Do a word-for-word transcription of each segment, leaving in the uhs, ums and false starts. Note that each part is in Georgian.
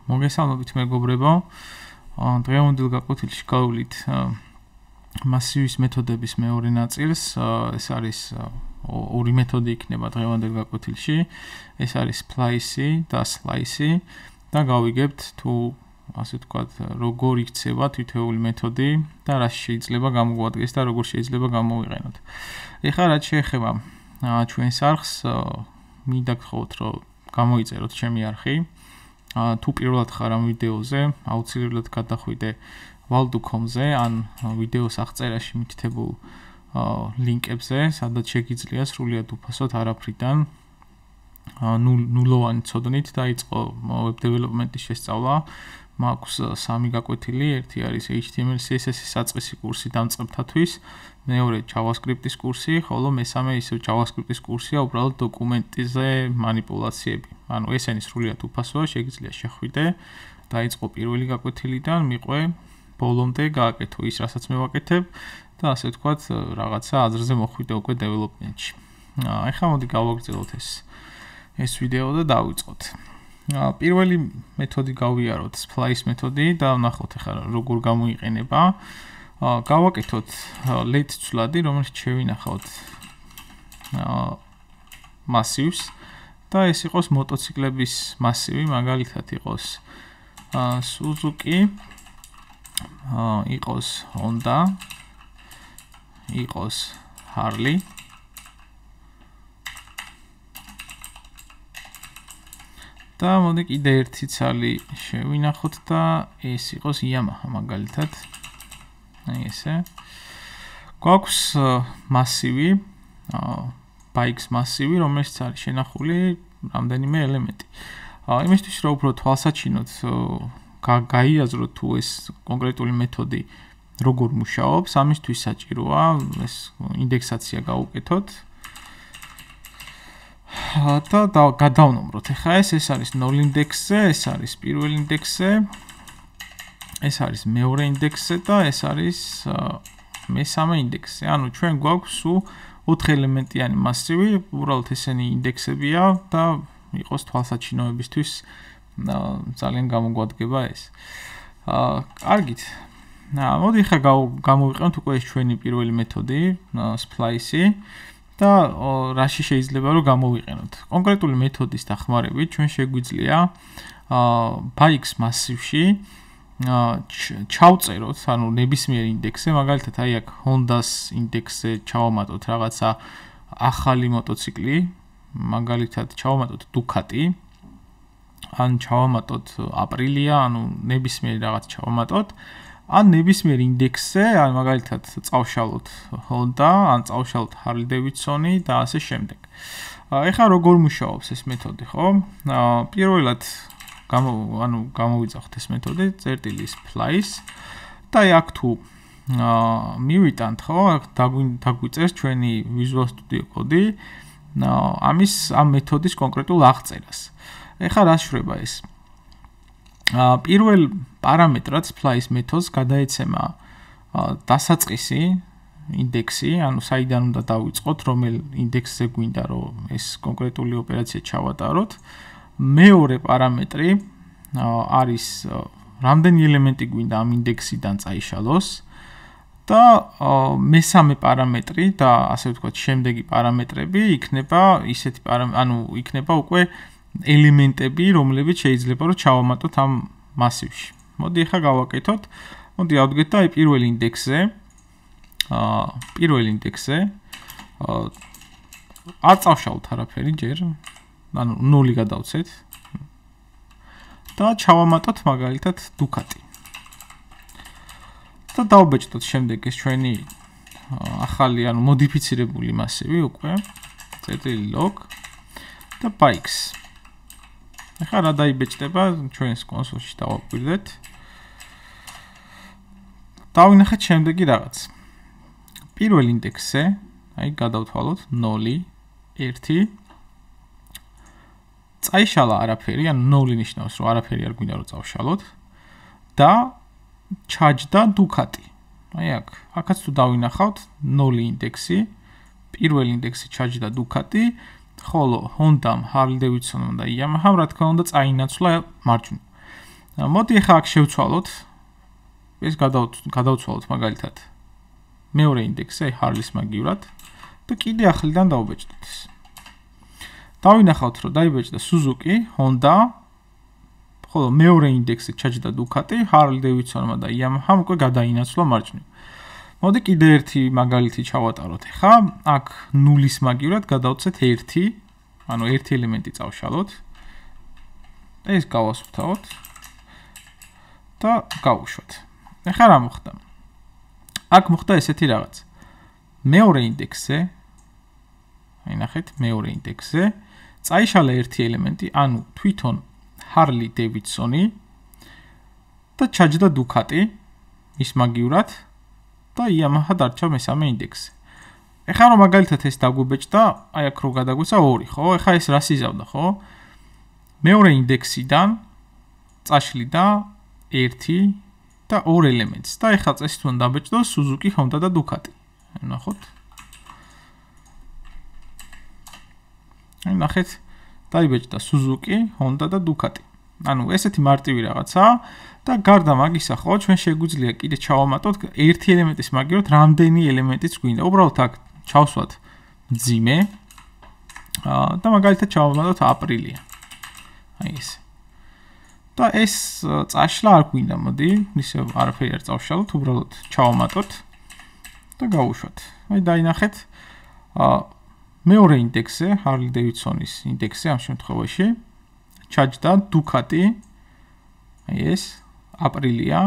მოგესალმებით მეგობრებო. დღევანდელ გაკვეთილში გავვლით მასივის მეთოდების მეორე ნაწილს. ეს არის ორი მეთოდი იქნება დღევანდელ გაკვეთილში. ეს არის splice და slice და გავიგებთ თუ ასე ვთქვათ, როგორ იქცევა თითოეული მეთოდი და რა შეიძლება გამოგვადგეს და როგორ შეიძლება გამოვიყენოთ. ეხლა რაც შეეხება ჩვენს არხს, მინდა გთხოვოთ, რომ გამოიწეროთ ჩემი არხი. თუ პირველად ხარ ამ ვიდეოზე, აუცილებლად გადახვიდე ვალ დუ კომ-ზე ან ვიდეოს აღწერაში მითითებულ ლინკებზე, სადაც შეგიძლია სრულად უფასოდ არაფრიდან ნულოვანი ცოდნით დაიწყო web development-ის შესწავლა. მაქვს სამი გაკვეთილი, ერთი არის H T M L C S S-ის საწყისი კურსი დამწყებთათვის, მეორე ჯავასკრიპტის კურსი, ხოლო მესამე ისევ ჯავასკრიპტის კურსია უბრალოდ დოკუმენტზე манипуляციები. ანუ ესენი სრულად უფასოა, შეგიძლია შეხვიდე, დაიწყო პირველი გაკვეთილიდან, მიყვე ბოლომდე გააკეთო ის, რასაც მე ვაკეთებ და ასე ვთქვათ, რაღაცა აზრზე მოხვიდე უკვე development-ში. ეხლა მოდი გავაგრძელოთ ეს ეს ვიდეო და დავიწყოთ. პირველი მეთოდი გავიაროთ, splice მეთოდი და ვნახოთ ახლა როგორ გამოიყენება. გავაკეთოთ let ცვლადი, რომელიც შევინახავთ მასივს და ეს იყოს მოტოციკლების მასივი, მაგალითად იყოს Suzuki, იყოს Honda, იყოს Harley. და მოდი კიდე ერთი ცალი შევინახოთ და ეს იყოს Yamaha მაგალითად. აი ესე. გვაქვს მასივი, bikes მასივი, რომელიც არის შენახული რამდენიმე ელემენტი. იმისთვის რომ უფრო თვალსაჩინოთ, გაიაზროთ თუ ეს კონკრეტული მეთოდი როგორ მუშაობს, ამისთვის საჭიროა ეს ინდექსაცია გავუკეთოთ. და გადავნომროთ. ეხლა ეს ეს არის ნულ ინდექსზე, ეს არის პირველ ინდექსზე, ეს არის მეორე ინდექსზე და ეს არის მესამე ინდექსზე. ანუ ჩვენ გვაქვს სულ ოთხი ელემენტიანი მასივი, უბრალოდ ესენი ინდექსებია და იყოს თვალსაჩინოებისთვის ძალიან გამოგვადგება ეს. კარგით. მოდი ახლა გამოვიყენოთ უკვე ეს ჩვენი პირველი მეთოდი, splice. და რაში შეიძლება რომ გამოვიყენოთ. კონკრეტული მეთოდის დახმარებით ჩვენ შეგვიძლია bikes მასივში ჩავწეროთ, ანუ ნებისმიერ ინდექსზე, მაგალითად აი აქ Honda-ს ინდექსზე ჩავამატოთ რაღაცა ახალი მოტოციკლი, მაგალითად ჩავამატოთ Ducati, ან ჩავამატოთ Aprilia, ანუ ნებისმიერ რაღაც ჩავამატოთ. ან ნებისმიერ ინდექსზე, ან მაგალითად წავშალოთ Honda, ან წავშალოთ Harley Davidson და ასე შემდეგ. ეხლა როგორ მუშაობს ეს მეთოდი, ხო? პირველად გამო ანუ გამოვიძახოთ ეს მეთოდი, წერტილი splice და აქ თუ მივიტანთ, ხო? აქ დაგვიწერს ჩვენი Visual Studio კოდი, ამის ამ მეთოდის კონკრეტულ აღწერას. ეხლა რა შრება ეს? პირველ პარამეტრად splice მეთოდს გადაეცემა დასაწყისი ინდექსი, ანუ საიდან უნდა დავიწყოთ, რომელ ინდექსზე გვინდა რომ ეს კონკრეტული ოპერაცია ჩავატაროთ. მეორე პარამეტრი არის რამდენი ელემენტი გვინდა ამ ინდექსიდან წაიშალოს და მესამე პარამეტრი და ასე ვთქვათ, შემდეგი პარამეტრები იქნება ისეთი ანუ იქნება უკვე ელემენტები, რომლებიც შეიძლება რომ ჩავამატოთ ამ მასივში. მოდი ახლა გავაკეთოთ. მოდი ავდგეთ და აი პირველ ინდექსზე, აა პირველ ინდექსზე არ წავშალოთ არაფერი ჯერ, ანუ ნული გადავცეთ და ჩავამატოთ მაგალითად Ducati. და დავბეჭდოთ შემდეგ ეს ჩვენი ახალი, ანუ მოდიფიცირებული მასივი უკვე, წერტილი log და bikes. ეხლა რა დაიბეჭდება, ჩვენს კონსოლში დავაკვირდეთ. დავინახეთ შემდეგი რაღაც. პირველ ინდექსზე, აი გადავთვალოთ ნული, ერთი. წაიშალა არაფერი, ანუ ნული ნიშნავს, რომ არაფერი არ გვინდა რომ წავშალოთ და ჩაჯდა Ducati. აი აქ, აქაც თუ დავინახავთ ნული ინდექსი, პირველ ინდექსი ჩაჯდა Ducati, ხოლო Honda-მ, Harley Davidson-მ და Yamaha-მ რა თქმა უნდა წაინაცვლა მარჯვნივ. მოდი ახლა აქ შევცვალოთ. ეს გადავცვალოთ მაგალითად მეორე ინდექსზე, აი ჰარლის მაგივრად და კიდე ახლიდან დავბეჭდოთ ეს. დავინახავთ, რომ დაიბეჭდა სუზუკი, ჰონდა, ხოლო მეორე ინდექსზე ჩაჯდა დუკატი, ჰარლი დევიდსონმა და იამაჰამ უკვე გადაინაცვლა მარჯვნივ. მოდი კიდე ერთი მაგალითი ჩავატაროთ ახლა. აქ ნულის მაგივრად გადავცეთ ერთი, ანუ ერთი ელემენტი წავშალოთ. ეს გავასუფთავოთ და გავუშვათ. ახლა რა მოხდა? აქ მოხდა ესეთი რაღაც. მეორე ინდექსზე, აი ნახეთ, მეორე ინდექსზე წაიშალა ერთი ელემენტი, ანუ თვითონ ჰარლი დევიდსონი და ჩაჯდა დუკატი ის მაგივრად და იამაჰა დარჩა მესამე ინდექსზე. ეხლა რომ მაგალითად ეს დაგვიბეჭდა, აი აქ რო გადაგვეცა ორი, ხო? ეხლა ეს რას იზავდა, ხო? მეორე ინდექსიდან წაშლიდა ერთი და ორ ელემენტს და ეხლა წესით უნდა დაბეჭდოს სუზუკი, ჰონდა და დუკატი. ნახოთ. აი ნახეთ, დაიბეჭდა სუზუკი, ჰონდა და დუკატი. ანუ ესეთი მარტივი რაღაცა და გარდა მაგისა, ხო, ჩვენ შეგვიძლია კიდე ჩავამატოთ ერთი ელემენტის მაგივრად რამდენი ელემენტიც გვინდა. უბრალოდ აქ ჩავსვათ მძიმე და მაგალითად ჩავამატოთ აპრილია. აი ეს. და ეს წაშლა არ გვინდა, მოდი, ისე არაფერი არ წავშალოთ, უბრალოდ ჩავამატოთ და გავუშვათ. აი დაინახეთ, მეორე ინდექსზე, ჰარლი დევიდსონის ინდექსზე ამ შემთხვევაში ჩაჯდა დუკატი, აი ეს, აპრილია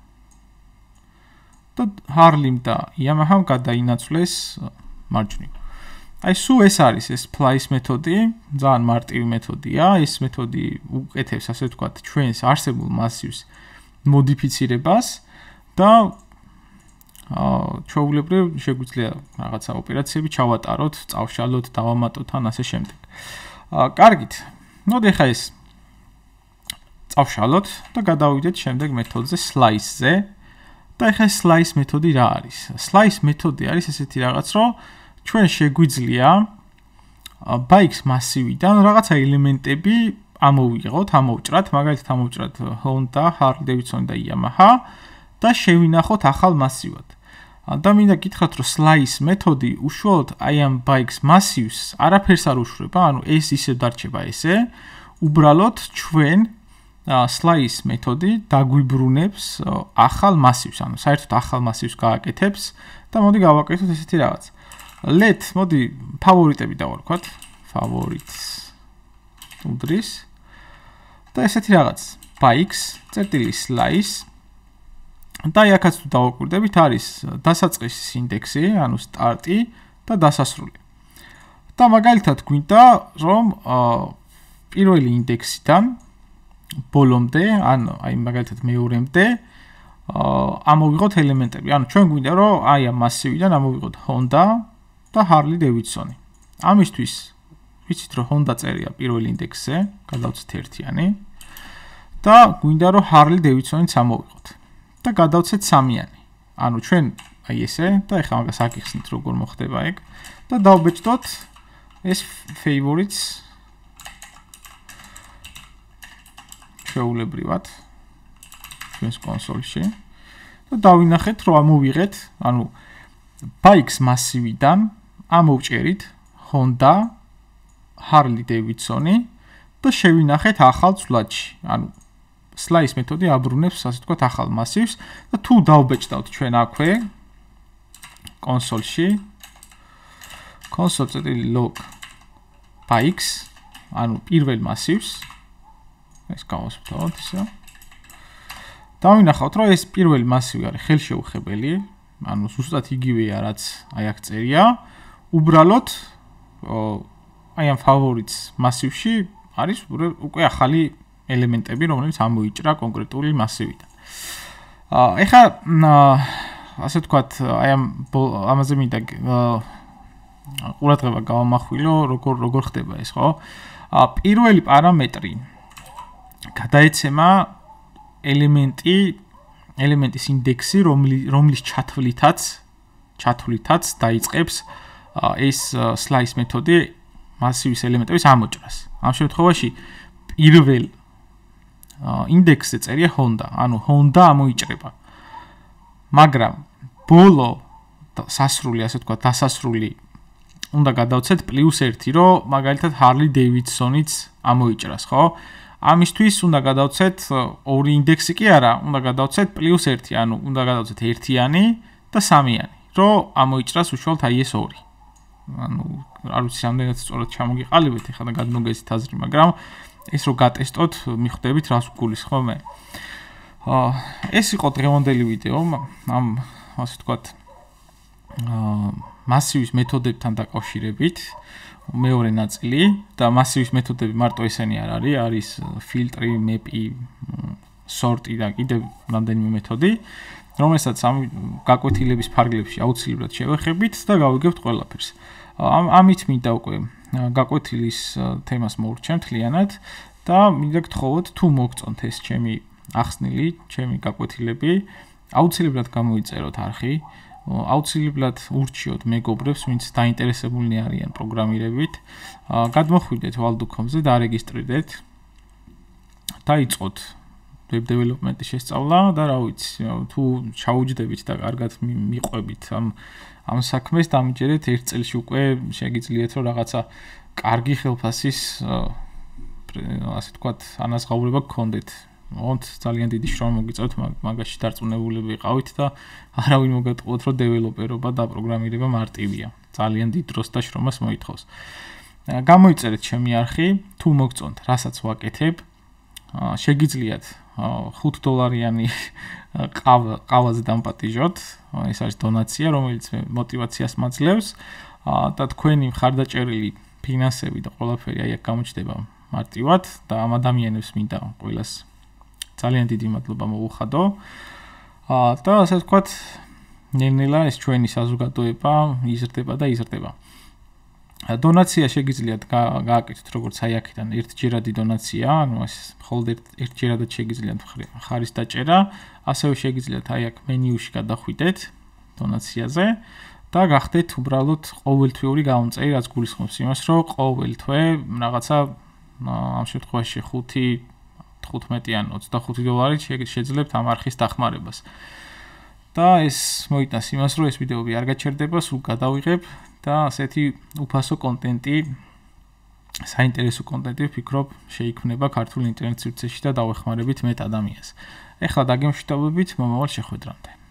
და ჰარლიმ და იამაჰამ გადაინაცვლეს მარჯვნივ. აი სულ ეს არის ეს splice მეთოდი, ძალიან მარტივი მეთოდია. ეს მეთოდი უკეთებს, ასე ვთქვათ, ჩვენს არსებულ მასივს მოდიფიცირებას და ჩვეულებრივ შეგვიძლია რაღაცა ოპერაციები ჩავატაროთ, წავშალოთ, დავამატოთ ან ასე შემდეგ. კარგით. მოდი ახლა ეს წავშალოთ და გადავიდეთ შემდეგ მეთოდზე slice-ზე. და ახლა slice მეთოდი რა არის? Slice მეთოდი არის ესეთი რაღაც, რომ ჩვენ შეგვიძლია bikes მასივიდან რაღაცა ელემენტები ამოვიღოთ, ამოვჭრათ, მაგალითად ამოვჭრათ Honda, Harley Davidson და Yamaha და შევინახოთ ახალ მასივად. და მინდა გითხრათ, რომ slice მეთოდი უშუალოდ აი ამ bikes მასივს არაფერს არ უშვება, ანუ ეს ისევ დარჩება ესე, უბრალოდ ჩვენ slice მეთოდი დაგვიბრუნებს ახალ მასივს, ანუ საერთოდ ახალ მასივს გააკეთებს და მოდი გავაკეთოთ ესეთი რაღაც. let, მოდი ფავორიტები დავარქვათ, favorites უდრის და ესეთი რაღაც, bikes, წერტილი slice და აქაც თუ დავაკვირდებით არის დასაწყისის ინდექსი, ანუ სტარტი და დასასრული. და მაგალითად გვინდა, რომ პირველი ინდექსიდან ბოლომდე, ანუ აი მაგალითად მეორემდე ამოვიღოთ ელემენტები. ანუ ჩვენ გვინდა, რომ აი ამ მასივიდან ამოვიღოთ Honda და Harley Davidson. ამისთვის ვიცით, რომ Honda წერია პირველ ინდექსზე, გადავცეთ ერთიანი და გვინდა, რომ Harley Davidson-იც ამოვიღოთ. და გადავცეთ სამიანი. ანუ ჩვენ აი ესე და ეხლა მაგას აკიხსნით, როგორ მოხდება ეგ და დავბეჭდოთ ეს favorites ჩვეულებრივად ჩვენს კონსოლში და დავინახეთ, რომ ამოვიღეთ, ანუ bikes მასივიდან ამოვჭერით Honda, Harley Davidson-ი და შევინახეთ ახალ ცვლადში. ანუ slice მეთოდი აბრუნებს, ასე ვთქვათ, ახალ მასივს და თუ დავბეჭდავთ ჩვენ აქვე კონსოლში console.log bikes, ანუ პირველ მასივს, ეს გავასვთავოთ ისე. დავინახავთ, რომ ეს პირველი მასივი არის ხელშეუხებელი, ანუ ზუსტად იგივეა, რაც აი აქ წერია. უბრალოდ აი ამ favorites მასივში არის უკვე ახალი ელემენტები, რომლებიც ამოიჭრა კონკრეტული მასივიდან. ეხლა ასე ვთქვათ, აი ამ ამაზე მინდა ყურადღება გავამახვილო, როგორ როგორ ხდება ეს, ხო? პირველი პარამეტრი გადაეცემა ელემენტი, ელემენტის ინდექსი, რომლის ჩათვლითაც, ჩათვლითაც დაიწყებს ეს slice მეთოდი მასივის ელემენტების ამოჭრას. ამ შემთხვევაში პირველ ინდექსზე წერია Honda, ანუ Honda ამოიჭრება. მაგრამ ბოლო სასრული, ასე ვთქვათ, დასასრული უნდა გადავცეთ პლუს ერთი, რომ მაგალითად Harley Davidsonიც ამოიჭრას, ხო? ამისთვის უნდა გადავცეთ ორი ინდექსი კი არა, უნდა გადავცეთ პლუს ერთი, ანუ უნდა გადავცეთ ერთიანი და სამიანი, რომ ამოიჭრას უშუალოდ აი ეს ორი. ანუ არ ვიცი რამდენად სწორად ჩამოგიყალიბეთ ეხლა და გადმოგეცით აზრი, მაგრამ ეს რო გატესტოთ, მიხვდებით რას გულისხმობ მე. აა ეს იყო დღევანდელი ვიდეო, ამ ასე ვთქვათ, აა მასივის მეთოდებთან დაკავშირებით, მეორე ნაწილი და მასივის მეთოდები მარტო ესენი არ არის, არის ფილტრი, მეპი, სორტი და კიდევ რამდენიმე მეთოდი, რომელსაც ამ გაკვეთილების ფარგლებში აუცილებლად შევეხებით და გავიგებთ ყველაფერს. ამით მინდა უკვე გაკვეთილის თემას მოვურჩენ მთლიანად და მინდა გთხოვოთ თუ მოგწონთ ეს ჩემი ახსნილი, ჩემი გაკვეთილები, აუცილებლად გამოიწეროთ არხი, აუცილებლად ურჩიოთ მეგობრებს, ვინც დაინტერესებულნი არიან პროგრამირებით, გადმოხვიდეთ ვალდუქომზე, დარეგისტრირდეთ, დაიწყოთ web development-ის შესწავლა და რა ვიცი, თუ ჩაუჯდებით და კარგად მიყვებით ამ ამ საქმეს, დამიჯერეთ ერთ წელში უკვე შეგიძლიათ რომ რაღაცა კარგი ხელფასის ასე ვთქვათ, ანაზღაურება გქონდეთ. მოგონთ ძალიან დიდი შრომა მოგიწევთ, მაგაში დარწმუნებული ვიყავით და არავინ მოგატყუოთ, რომ დეველოპერობა და პროგრამირება მარტივია. ძალიან დიდ დროს და შრომას მოითხოვს. გამოიწერეთ ჩემი არხი, თუ მოგწონთ, რასაც ვაკეთებ, შეგიძლიათ ხუთ დოლარიანი ყავაზე დამპატიჟოთ, ეს არის დონაცია, რომელიც мотивაციას მაძლევს და თქვენი მხარდაჭერილი ფინანსები და ყველაფერი აი აქ გამოჩნდება მარტივად და ამ ადამიანებს მინდა ყველას ძალიან დიდი მადლობა მოუხადო. და ასე ვთქვათ, ნელ-ნელა ეს ჩვენი საზოგადოება იზრდება და იზრდება. დონაცია შეგიძლიათ გააკეთოთ როგორც აი აქედან ერთჯერადი დონაცია, ანუ ეს მხოლოდ ერთჯერადად შეგიძლიათ ხარის დაჭერა, ასევე შეგიძლიათ აი აქ მენიუში გადახვიდეთ დონაციაზე და გახდეთ უბრალოდ ყოველთვიური გამომწერი, რაც გულისხმობს იმას, რომ ყოველ თვე რაღაცა ამ შემთხვევაში ხუთი, თხუთმეტი ან ოცდახუთი დოლარი შეძლებთ ამ არხის დახმარებას. და ეს მოიტანს იმას, რომ ეს ვიდეოები არ გაჩერდება, სულ გადავიღებ და ასეთი უფასო კონტენტი, საინტერესო კონტენტი ვფიქრობ შეიქმნება ქართულ ინტერნეტ სივრცეში და დავეხმარებით მეტ ადამიანს. ეხლა დაგემშვიდობებით მომავალ შეხვედრამდე.